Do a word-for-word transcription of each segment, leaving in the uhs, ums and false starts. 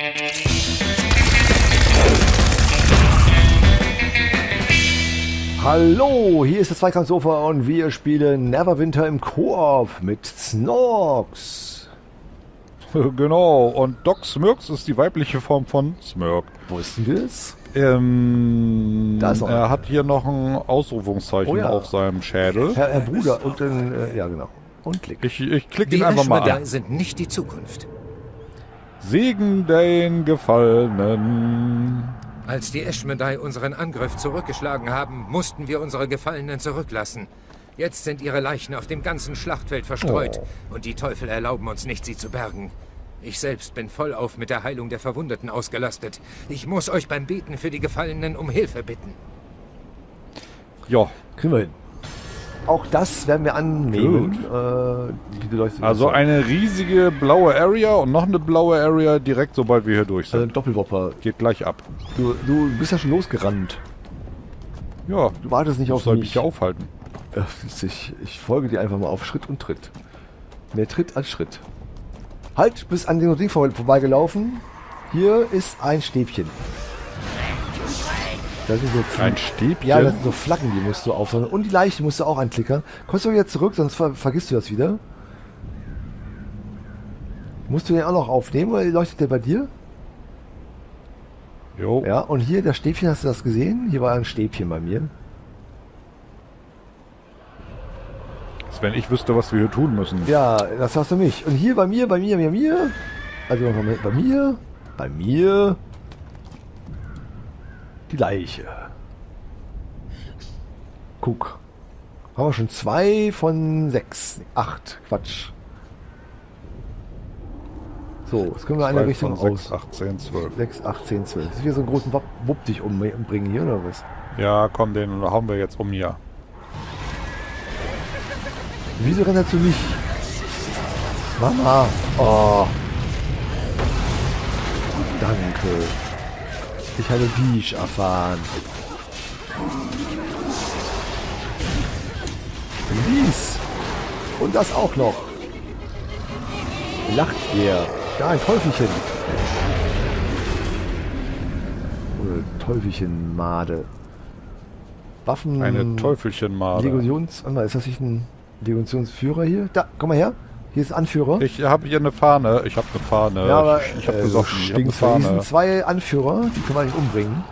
Hallo, hier ist das Zweikampfsofa und wir spielen Neverwinter im Koop mit Snorks. Genau, und Doc Smirks ist die weibliche Form von Smirk. Wussten wir es? Ähm, Da ist noch er einer. hat hier noch ein Ausrufungszeichen Oh ja. auf seinem Schädel. Herr, Herr Bruder und dann, äh, ja genau. Und klick. Ich, ich klicke Die ihn einfach mal Ashmedai an. sind nicht die Zukunft. Segen den Gefallenen. Als die Ashmedai unseren Angriff zurückgeschlagen haben, mussten wir unsere Gefallenen zurücklassen. Jetzt sind ihre Leichen auf dem ganzen Schlachtfeld verstreut und die Teufel erlauben uns nicht, sie zu bergen. Ich selbst bin vollauf mit der Heilung der Verwundeten ausgelastet. Ich muss euch beim Beten für die Gefallenen um Hilfe bitten. Ja, Kriegen wir hin. Auch das werden wir annehmen. Äh, die beleuchtet also das. eine riesige blaue Area und noch eine blaue Area direkt, sobald wir hier durch Also sind. ein Doppelwopper. Geht gleich ab. Du, du bist ja schon losgerannt. Ja, Du wartest nicht auf soll mich. mich hier aufhalten. Äh, Ich, ich folge dir einfach mal auf Schritt und Tritt. Mehr Tritt als Schritt. Halt, bist an dem Ding vor, vorbeigelaufen. Hier ist ein Stäbchen. Das sind so Fl- Ein Stäbchen? Ja, das sind so Flaggen, die musst du aufsammeln. Und die Leiche musst du auch anklickern. Kommst du wieder zurück, sonst ver vergisst du das wieder. Musst du den auch noch aufnehmen oder leuchtet der bei dir? Jo. Ja, und hier das Stäbchen, hast du das gesehen? Hier war ein Stäbchen bei mir. Als wenn ich wüsste, was wir hier tun müssen. Ja, das hast du mich. Und hier bei mir, bei mir, bei mir. Also bei mir, bei mir. Die Leiche. Guck. Haben wir schon zwei von sechs. Acht. Quatsch. So, jetzt können wir in eine Richtung sechs, aus. acht, zehn, zwölf. sechs, acht, zehn, zwölf. Das ist hier so einen großen Wupp, Wupp dich um, umbringen hier, oder was? Ja, komm, den hauen wir jetzt um hier. Wieso rennt er zu mich? Mama. Oh. Danke. Ich habe Bisch erfahren. Dies. Und das auch noch. Lacht ihr. Da ein Teufelchen. Oder Teufelchen-Made. Waffen. Eine Teufelchenmade. Legions. Warte mal, ist das nicht ein Legationsführer hier? Da, komm mal her. Hier ist Anführer. Ich habe hier eine Fahne. Ich habe eine Fahne. Ja, aber ich ich habe äh, gesagt, so ich habe eine stinkvoll. Hier Fahne. sind zwei Anführer, die können wir nicht umbringen.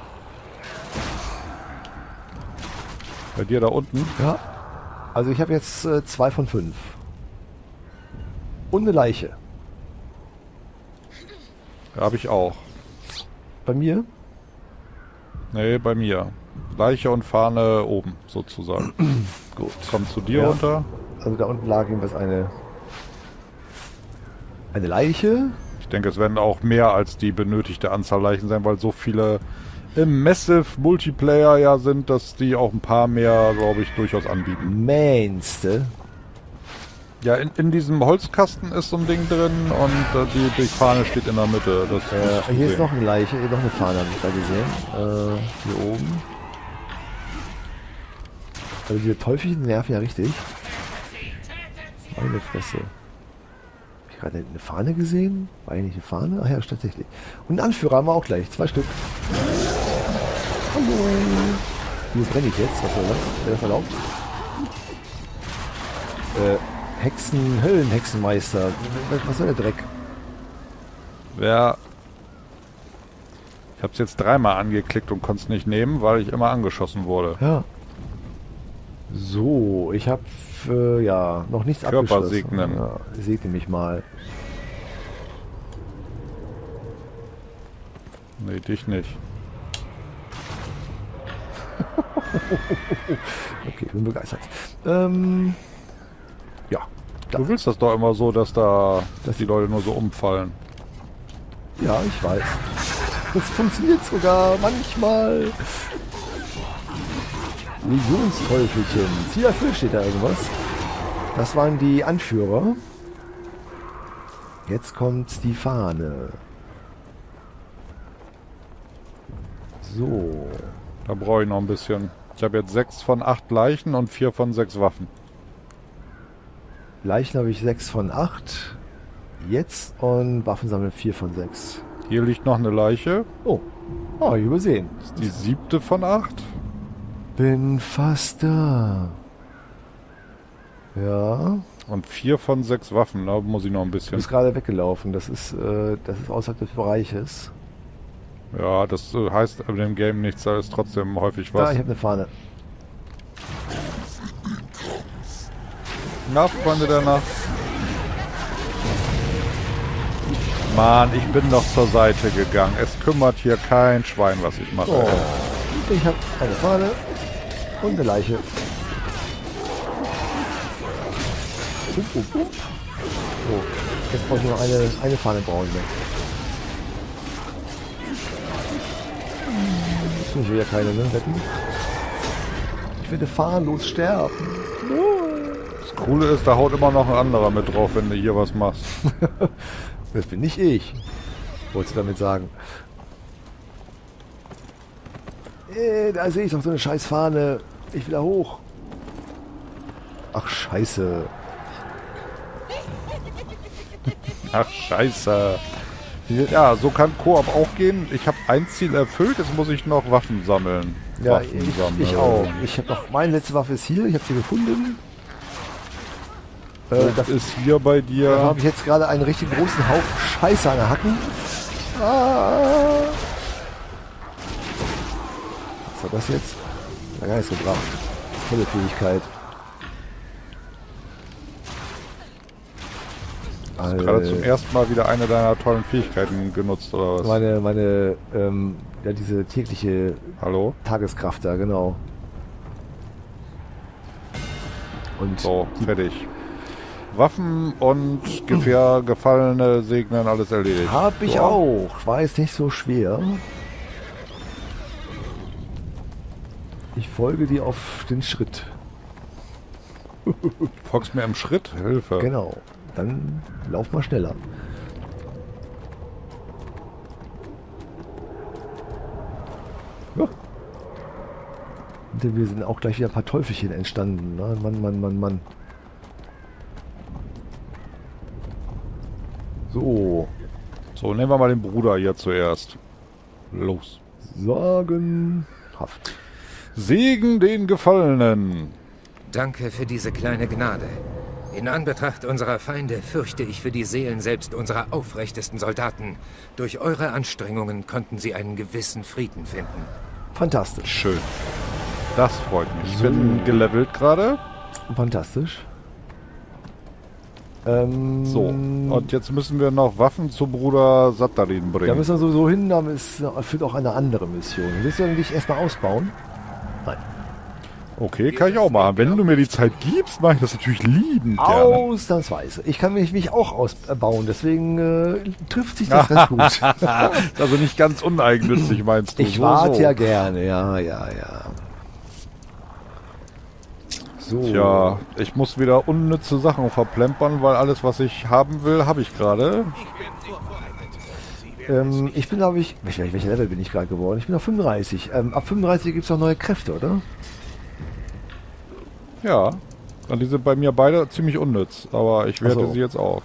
Bei dir da unten. Ja. Also ich habe jetzt äh, zwei von fünf. Und eine Leiche. Habe ich auch. Bei mir? Nee, bei mir. Leiche und Fahne oben, sozusagen. Gut. Kommt zu dir Ja. runter. Also da unten lag jedenfalls eine eine Leiche. Ich denke, es werden auch mehr als die benötigte Anzahl Leichen sein, weil so viele im Massive Multiplayer ja sind, dass die auch ein paar mehr, glaube ich, durchaus anbieten. Meinste. Ja, in, in diesem Holzkasten ist so ein Ding drin und äh, die, die Fahne steht in der Mitte. Das Äh, musst du hier ist sehen. noch eine Leiche, noch eine Fahne habe ich da gesehen. Äh, hier oben. Also diese Teufelchen nerven ja richtig. Meine Fresse. Hab ich gerade eine Fahne gesehen? War eigentlich eine Fahne? Ach ja, tatsächlich. Und einen Anführer haben wir auch gleich. Zwei Stück. Hallo. Wie brenne ich jetzt? Was soll das? Wer das erlaubt? Äh, Hexen, Höllenhexenmeister. Was, was soll der Dreck? Ja. Ich habe es jetzt dreimal angeklickt und konnte es nicht nehmen, weil ich immer angeschossen wurde. Ja. So, ich habe äh, ja noch nichts Körper abgeschlossen. segnen. Ja, segne mich mal. Nee, dich nicht. Okay, ich bin begeistert. Ähm, ja. Du willst das doch immer so, dass da Das- die Leute nur so umfallen. Ja, ich weiß. Das funktioniert sogar manchmal. Legionsteufelchen. Ziel erfüllt steht da irgendwas. Das waren die Anführer. Jetzt kommt die Fahne. So. Da brauche ich noch ein bisschen. Ich habe jetzt sechs von acht Leichen und vier von sechs Waffen. Leichen habe ich sechs von acht. Jetzt und Waffen sammeln vier von sechs. Hier liegt noch eine Leiche. Oh, oh, ich übersehen. Das ist die siebte von acht. Bin fast da. Ja. Und vier von sechs Waffen, da muss ich noch ein Du bisschen. bist gerade weggelaufen. Das ist, äh, das ist außerhalb des Bereiches. Ja, das äh, heißt in dem Game nichts, da ist trotzdem häufig Da, was. ich habe eine Fahne. Na, Freunde der Nacht. Mann, ich bin doch zur Seite gegangen. Es kümmert hier kein Schwein, was ich mache. Oh. Ich habe eine Fahne und eine Leiche. Up, up, up. So, jetzt brauche ich nur eine, eine Fahne brauchen wir. Das finde ich wieder keine, ne? Wetten? Ich werde fahnenlos sterben. Das Coole ist, da haut immer noch ein anderer mit drauf, wenn du hier was machst. Das bin nicht ich. Wolltest du damit sagen? Äh, da sehe ich doch so eine scheiß Fahne. Ich will da hoch. Ach, scheiße. Ach, scheiße. Ja, so kann Koop auch gehen. Ich habe ein Ziel erfüllt, jetzt muss ich noch Waffen sammeln. Ja, Waffen ich, sammeln. ich auch. Ich habe noch, meine letzte Waffe ist hier. Ich habe sie gefunden. Äh, Das da ist hier bei da dir. habe ich jetzt gerade einen richtig großen Haufen Scheiße an der Hacken. Ah. Was war das jetzt? Der Geist gebracht. Tolle Fähigkeit. Gerade zum ersten Mal wieder eine deiner tollen Fähigkeiten genutzt, oder was? Meine, meine, ähm, ja, diese tägliche Hallo? Tageskraft da, genau. Und So, fertig. Waffen und Gefähr, Gefallene, Segnen, alles erledigt. hab ich So. auch. War jetzt nicht so schwer. Ich folge dir auf den Schritt. Folgst mir im Schritt? Hilfe. Genau. Dann lauf mal schneller. Ja. Und wir sind auch gleich wieder ein paar Teufelchen entstanden. Ne? Mann, Mann, Mann, Mann. So. So, nehmen wir mal den Bruder hier zuerst. Los. Sagenhaft. Segen den Gefallenen. Danke für diese kleine Gnade. In Anbetracht unserer Feinde fürchte ich für die Seelen selbst unserer aufrechtesten Soldaten. Durch eure Anstrengungen konnten sie einen gewissen Frieden finden. Fantastisch. Schön. Das freut mich. Ich So. bin gelevelt gerade. Fantastisch. Ähm, So. Und jetzt müssen wir noch Waffen zu Bruder Satarin Da bringen. müssen wir sowieso hin, da ist, führt auch eine andere Mission. Willst du dich erstmal ausbauen? Nein. Okay, kann ich auch machen. Wenn du mir die Zeit gibst, mache ich das natürlich liebend gerne. Ausnahmsweise. Ich kann mich, mich auch ausbauen, deswegen äh, trifft sich das ganz gut. Ist also nicht ganz uneigennützig, meinst du? Ich So, warte so. ja gerne, ja, ja, ja. So. Tja, ich muss wieder unnütze Sachen verplempern, weil alles, was ich haben will, habe ich gerade. Ähm, ich bin, glaube ich, welcher, welcher Level bin ich gerade geworden? Ich bin auf fünfunddreißig. Ähm, ab fünfunddreißig gibt es noch neue Kräfte, oder? Ja. Und die sind bei mir beide ziemlich unnütz, aber ich werte Ach so. sie jetzt auf.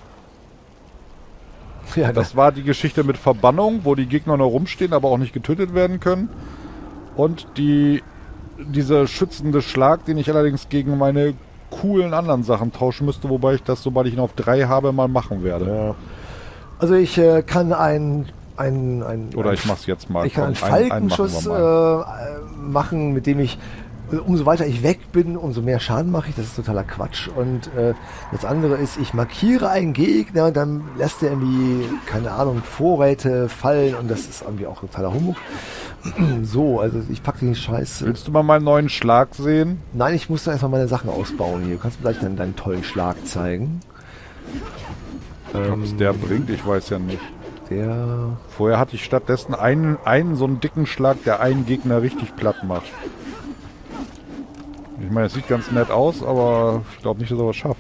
Ja, Das war die Geschichte mit Verbannung, wo die Gegner noch rumstehen, aber auch nicht getötet werden können. Und die dieser schützende Schlag, den ich allerdings gegen meine coolen anderen Sachen tauschen müsste, wobei ich das, sobald ich ihn auf drei habe, mal machen werde. Ja. Also ich äh, kann ein, ein, ein Oder ein, ich mach's jetzt mal. Ich kann einen Komm, einen- einen machen Falkenschuss wir mal. äh, machen, mit dem ich, äh, umso weiter ich weg bin, umso mehr Schaden mache ich. Das ist totaler Quatsch. Und äh, das andere ist, ich markiere einen Gegner, dann lässt er irgendwie, keine Ahnung, Vorräte fallen und das ist irgendwie auch totaler Humbug. So, also ich packe den Scheiß. äh, Willst du mal meinen neuen Schlag sehen? Nein, ich muss da erstmal meine Sachen ausbauen hier. Du kannst mir gleich dann deinen tollen Schlag zeigen. Ob es der bringt, ich weiß ja nicht. Der. Vorher hatte ich stattdessen einen, einen so einen dicken Schlag, der einen Gegner richtig platt macht. Ich meine, es sieht ganz nett aus, aber ich glaube nicht, dass er was schafft.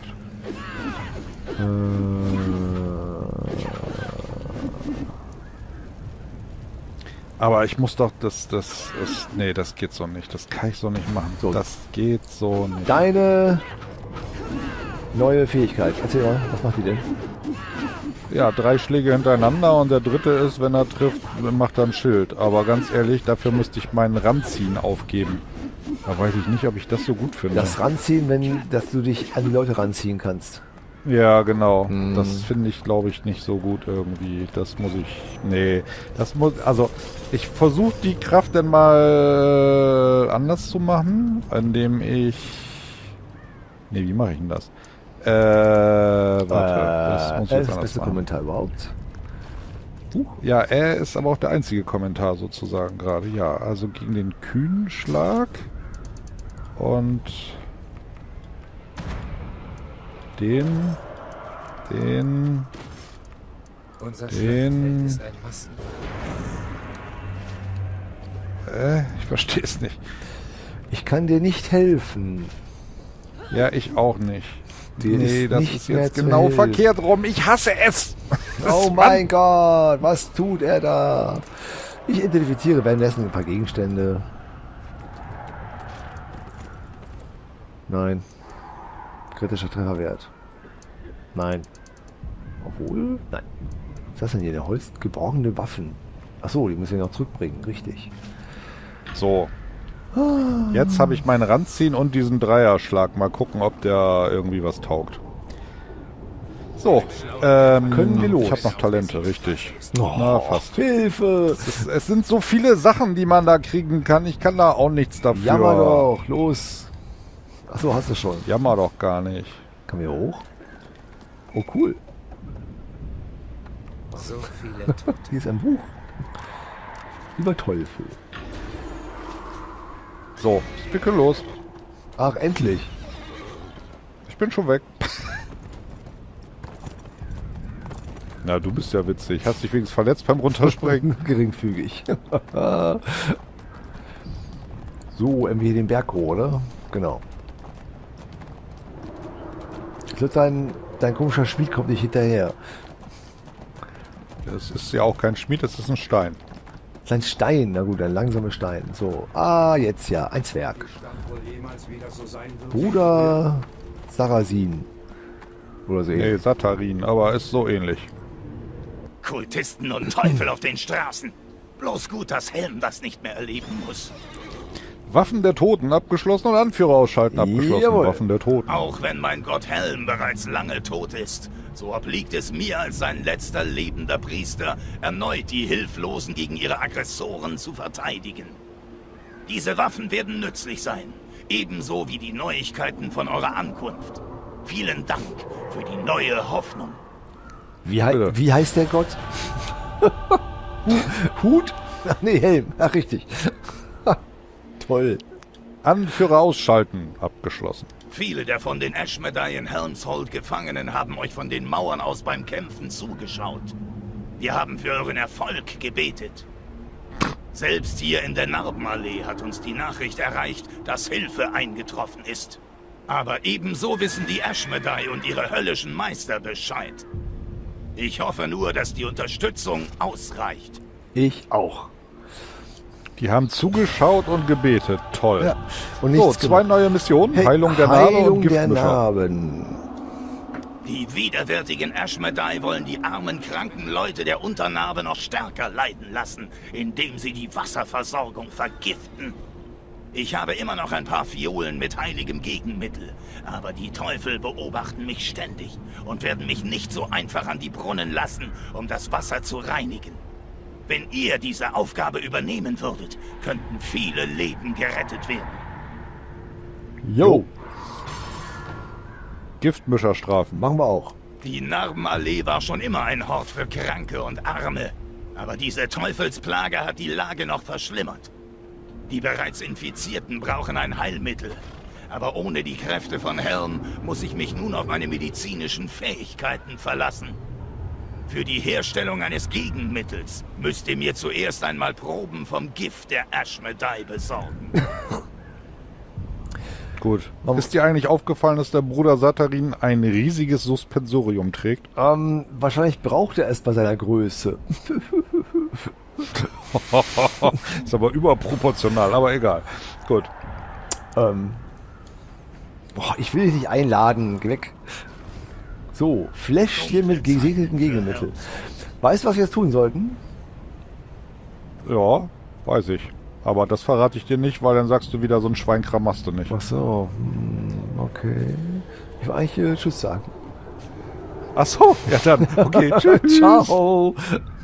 Aber ich muss doch, das, das, das, nee, das geht so nicht. Das kann ich so nicht machen. So. Das geht so nicht. Deine neue Fähigkeit. Erzähl mal, was macht die denn? ja, drei Schläge hintereinander und der dritte ist, wenn er trifft, macht er ein Schild. Aber ganz ehrlich, dafür müsste ich meinen Ranziehen aufgeben. Da weiß ich nicht, ob ich das so gut finde. Das Ranziehen, wenn, dass du dich an die Leute ranziehen kannst. Ja, genau. Hm. Das finde ich, glaube ich, nicht so gut irgendwie. Das muss ich... Nee, das muss... Also, ich versuche die Kraft dann mal anders zu machen, indem ich... Nee, wie mache ich denn das? Äh, warte. Das Äh, muss ich das jetzt ist das anders beste machen. Kommentar überhaupt. Ja, er ist aber auch der einzige Kommentar sozusagen gerade. Ja, also gegen den kühnen Schlag und den, den, Unser den, Schlachtfeld ist ein Massen. äh, ich verstehe es nicht. Ich kann dir nicht helfen. Ja, ich auch nicht. Dir nee, ist das nicht ist mehr jetzt zu genau helfen. verkehrt rum. Ich hasse es. Oh mein Gott, was tut er da? Ich identifiziere währenddessen ein paar Gegenstände. Nein. Kritischer Trefferwert. Nein. Obwohl? Nein. Was ist das denn hier? Der Holz geborgene Waffen. Achso, die müssen wir noch zurückbringen. Richtig. So. Jetzt habe ich meinen Ranziehen und diesen Dreierschlag. Mal gucken, ob der irgendwie was taugt. So. Ähm, Können wir los? Ich habe noch Talente, richtig. Oh, Na, fast. Hilfe! Es, es sind so viele Sachen, die man da kriegen kann. Ich kann da auch nichts dafür. Jammer doch, los! Achso, hast du schon. Jammer doch gar nicht. Kann wir hoch? Oh, cool. So viele Tote. Hier ist ein Buch. Über Teufel. So, wir können los. Ach, endlich. Ich bin schon weg. Na, du bist ja witzig. Hast dich wenigstens verletzt beim Runterspringen? Geringfügig. So, irgendwie den Berg hoch, oder? Genau. Ich glaube, dein, dein komischer Schmied kommt nicht hinterher. Das ist ja auch kein Schmied, das ist ein Stein. Sein Stein, na gut, ein langsamer Stein. So, ah, jetzt ja, ein Zwerg. Bruder Sarasin. Oder so Nee, ähnlich. Satarin, aber ist so ähnlich. Kultisten und Teufel auf den Straßen. Bloß gut, dass Helm das nicht mehr erleben muss. Waffen der Toten abgeschlossen und Anführer ausschalten abgeschlossen. Jawohl. Waffen der Toten. Auch wenn mein Gott Helm bereits lange tot ist, so obliegt es mir als sein letzter lebender Priester, erneut die Hilflosen gegen ihre Aggressoren zu verteidigen. Diese Waffen werden nützlich sein, ebenso wie die Neuigkeiten von eurer Ankunft. Vielen Dank für die neue Hoffnung. Wie, hei Bitte. wie heißt der Gott? Hut? Ach nee, Helm. Ach, richtig. Toll. Anführer ausschalten abgeschlossen. Viele der von den Ashmedai in Helmshold Gefangenen haben euch von den Mauern aus beim Kämpfen zugeschaut. Wir haben für euren Erfolg gebetet. Selbst hier in der Narbenallee hat uns die Nachricht erreicht, dass Hilfe eingetroffen ist. Aber ebenso wissen die Ashmedai und ihre höllischen Meister Bescheid. Ich hoffe nur, dass die Unterstützung ausreicht. Ich auch. Die haben zugeschaut und gebetet. Toll. Ja. Und So, nichts zwei gemacht. neue Missionen. Hey, Heilung der Narbe Heilung und der Giftmischer. Narben. Die widerwärtigen Ashmedai wollen die armen, kranken Leute der Unternarbe noch stärker leiden lassen, indem sie die Wasserversorgung vergiften. Ich habe immer noch ein paar Fiolen mit heiligem Gegenmittel, aber die Teufel beobachten mich ständig und werden mich nicht so einfach an die Brunnen lassen, um das Wasser zu reinigen. Wenn ihr diese Aufgabe übernehmen würdet, könnten viele Leben gerettet werden. Jo, Giftmischerstrafen. machen wir auch. Die Narbenallee war schon immer ein Hort für Kranke und Arme. Aber diese Teufelsplage hat die Lage noch verschlimmert. Die bereits Infizierten brauchen ein Heilmittel. Aber ohne die Kräfte von Helm muss ich mich nun auf meine medizinischen Fähigkeiten verlassen. Für die Herstellung eines Gegenmittels müsst ihr mir zuerst einmal Proben vom Gift der Ashmedai besorgen. Gut. Ist dir eigentlich aufgefallen, dass der Bruder Satarin ein riesiges Suspensorium trägt? Ähm, wahrscheinlich braucht er es bei seiner Größe. Ist aber überproportional, aber egal. Gut. Ähm, boah, ich will dich nicht einladen. Geh weg. So, Fläschchen mit gesegneten Gegenmittel. Weißt du, was wir jetzt tun sollten? Ja, weiß ich. Aber das verrate ich dir nicht, weil dann sagst du wieder, so ein Schweinkram machst du nicht. Ach so, hm, okay. Ich will eigentlich äh, Tschüss sagen. Ach so, ja dann. Okay, tschüss. Ciao.